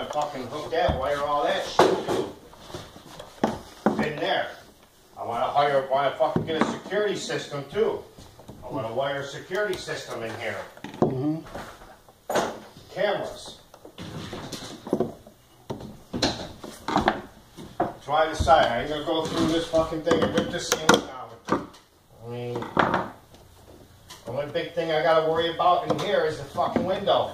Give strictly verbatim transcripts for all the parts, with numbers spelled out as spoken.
to fucking hook that, wire all that shit too. In there. I want to hire, want to fucking get a security system too. I want to wire a security system in here. Mm-hmm. Cameras. So I decided I ain't gonna go through this fucking thing and rip this thing down. I mean, the only big thing I gotta worry about in here is the fucking window.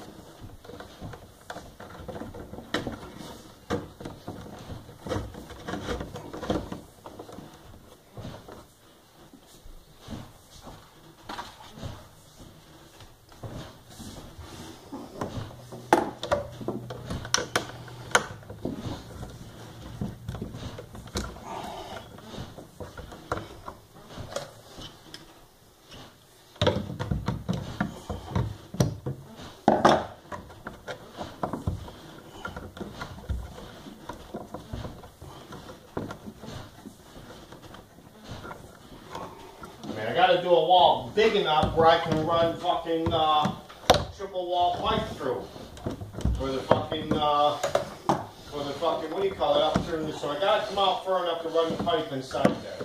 I gotta do a wall big enough where I can run fucking uh, triple wall pipe through. For the fucking, uh, for the fucking, what do you call it, up through. So I gotta come out far enough to run the pipe inside there.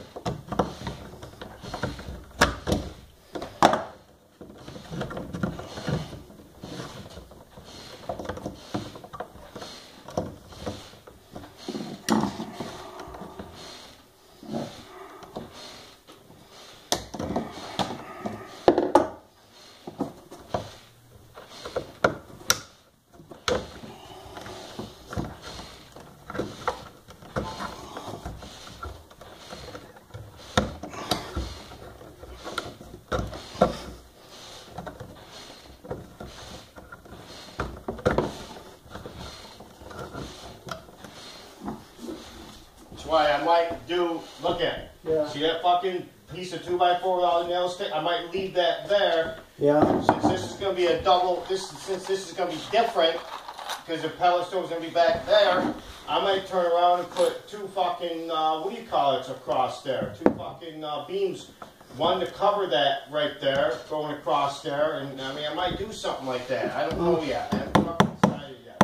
Why I might do, look at it. Yeah. See that fucking piece of two by four with all the nails stick? I might leave that there. Yeah. Since this is going to be a double, this since this is going to be different, because the pellet stove's going to be back there, I might turn around and put two fucking, uh, what do you call it, across there? Two fucking uh, beams. One to cover that right there, going across there, and I mean, I might do something like that. I don't know yet. I haven't fucking decided yet.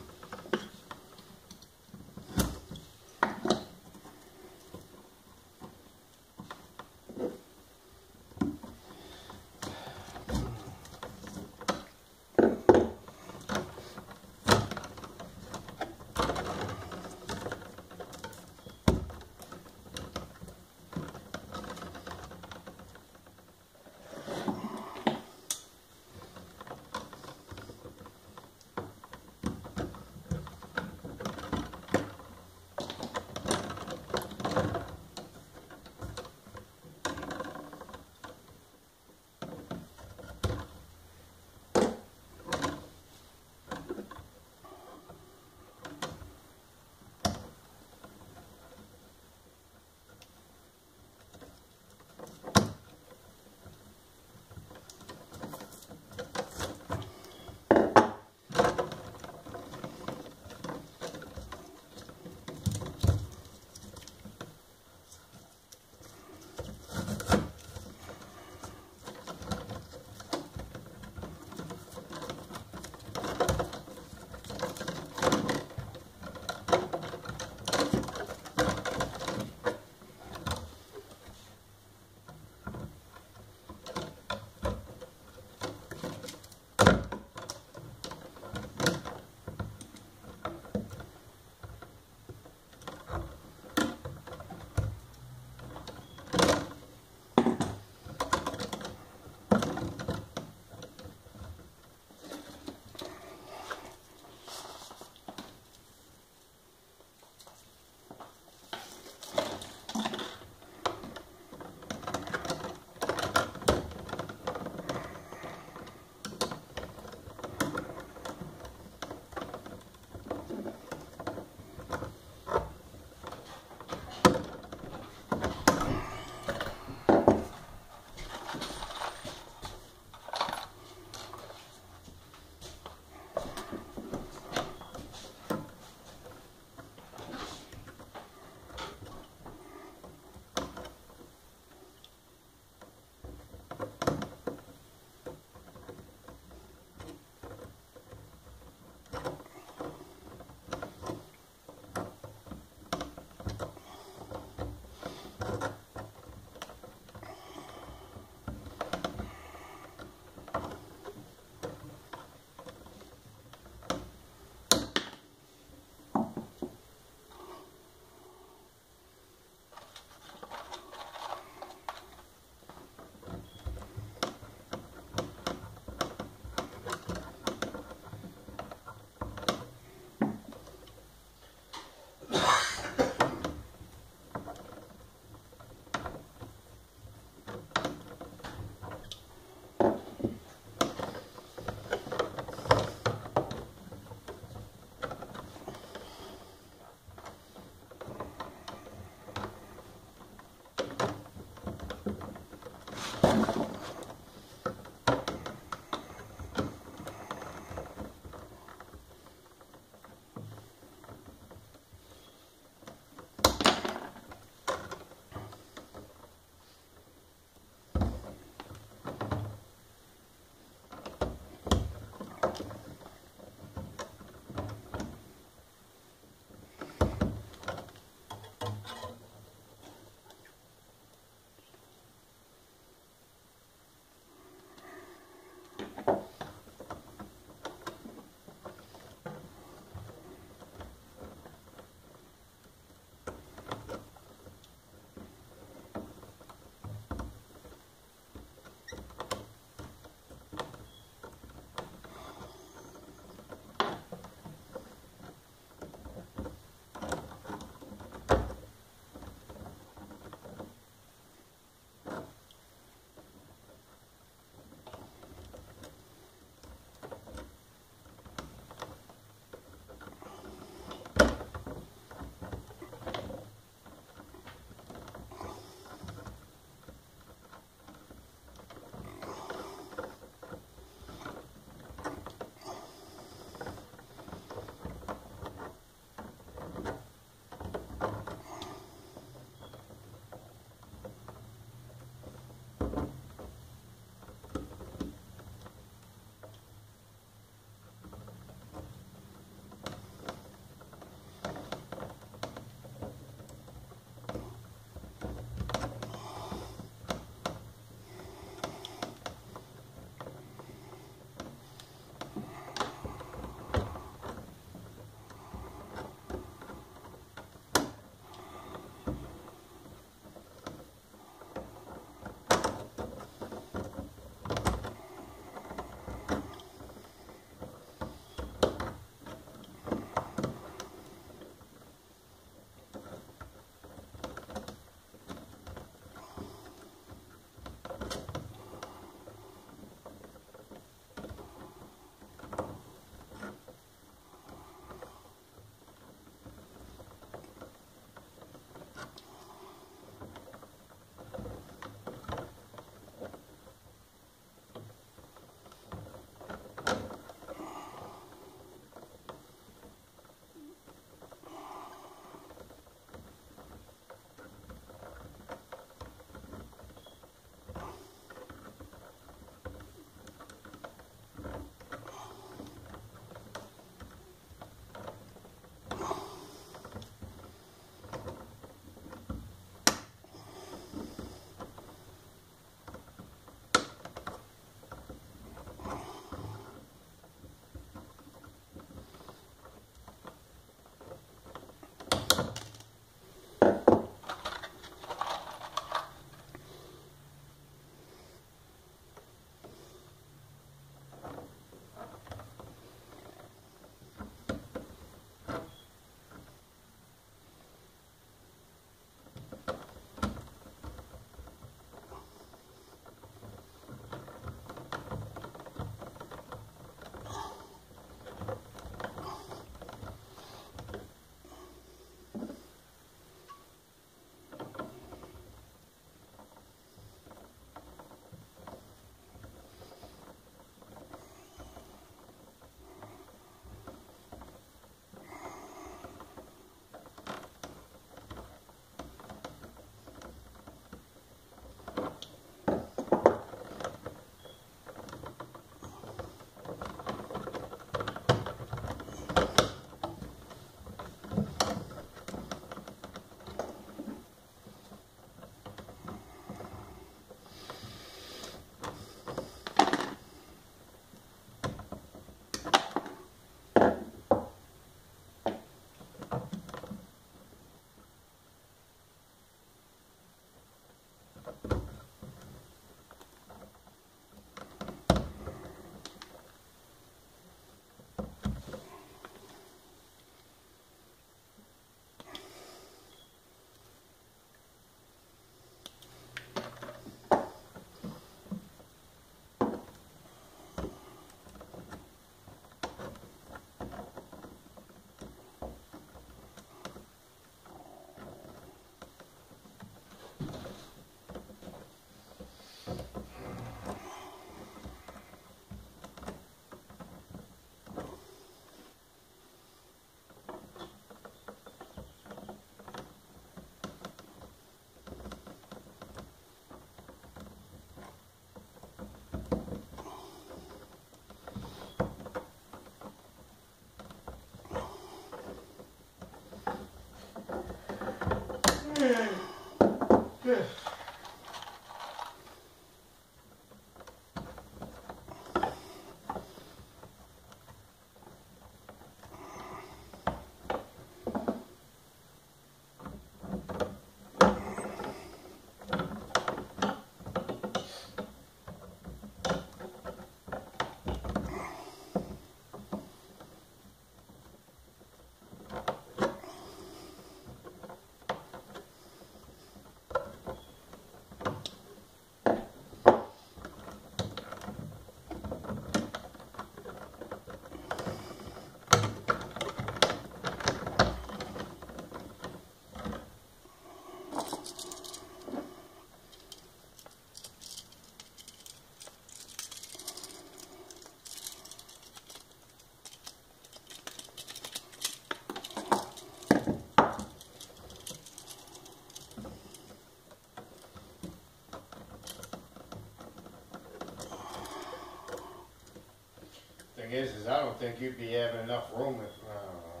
Thing is, is I don't think you'd be having enough room if, I don't know.